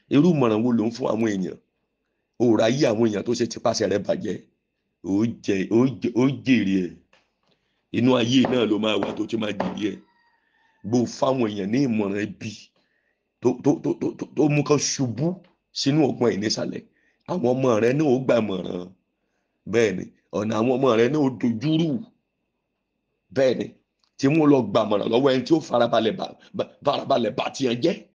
irú ìmọ̀ràn wo ló ń fún àwọn èèyàn? Òòrà yí àwọn èèyàn tó ṣe tipasẹ̀ rẹ bàjẹ́, ó jèrè ẹ̀. Inú ayé náà ló máa wà tó ti máa jèrè ẹ̀. Bó fáwọn èèyàn ní ìmọ̀ràn ibi tó mú kan ṣubú sínú ọgbọ́n ìnísàlẹ̀, àwọn ọmọ rẹ náà ó gbàmọ̀ràn. Bẹ́ẹ̀ ni, ọ̀nà àwọn ọmọ rẹ náà ó dojúrú. Bẹ́ẹ̀ ni, tí wọ́n lọ gbàmọ̀ràn lọ́wọ́ ẹni tí ó farabalẹ̀ bá tiẹ̀ jẹ́.